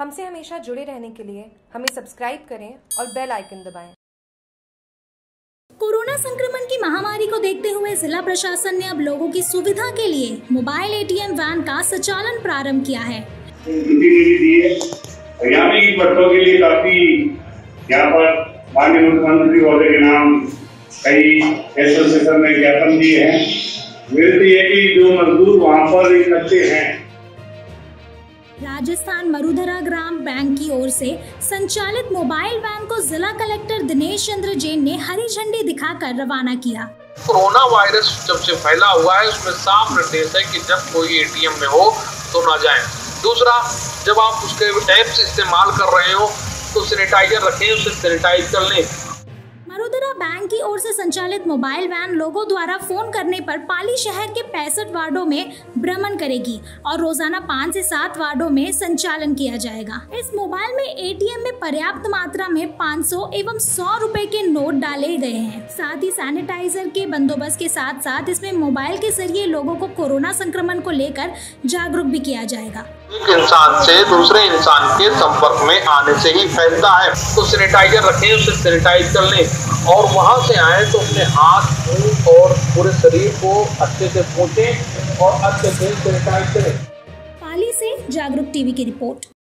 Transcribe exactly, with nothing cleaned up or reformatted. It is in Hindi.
हमसे हमेशा जुड़े रहने के लिए हमें सब्सक्राइब करें और बेल आइकन दबाएं। कोरोना संक्रमण की महामारी को देखते हुए जिला प्रशासन ने अब लोगों की सुविधा के लिए मोबाइल एटीएम वैन का संचालन प्रारंभ किया है। हरियाणा की बच्चों के लिए काफी यहाँ पर माननीय मुख्यमंत्री महोदय के नाम कई एसोसिएशन ने ज्ञापन दिए हैं। विनती है कि जो मजदूर वहाँ पर इकट्ठे हैं। राजस्थान मरुधरा ग्राम बैंक की ओर से संचालित मोबाइल वैन को जिला कलेक्टर दिनेश चंद्र जैन ने हरी झंडी दिखाकर रवाना किया। कोरोना वायरस जब से फैला हुआ है उसमें साफ निर्देश है कि जब कोई एटीएम में हो तो ना जाएं। दूसरा, जब आप उसके ऐप्स इस्तेमाल कर रहे हो तो सैनिटाइजर रखें, उसे सैनिटाइज कर लें। मरुधरा बैंक की ओर से संचालित मोबाइल वैन लोगों द्वारा फोन करने पर पाली शहर के पैंसठ वार्डों में भ्रमण करेगी और रोजाना पाँच से सात वार्डों में संचालन किया जाएगा। इस मोबाइल में एटीएम में पर्याप्त मात्रा में पाँच सौ एवं सौ रुपए के नोट डाले गए हैं। साथ ही सैनिटाइजर के बंदोबस्त के साथ साथ इसमें मोबाइल के जरिए लोगों को कोरोना संक्रमण को लेकर जागरूक भी किया जाएगा। एक इंसान से दूसरे इंसान के संपर्क में आने से ही फैलता है, तो सैनिटाइजर रखें, उसे सैनिटाइज कर लें और वहां से आए तो अपने हाथ, मुंह और पूरे शरीर को अच्छे से पोंछें और अच्छे से सैनिटाइज करें। पाली से जागरूक टीवी की रिपोर्ट।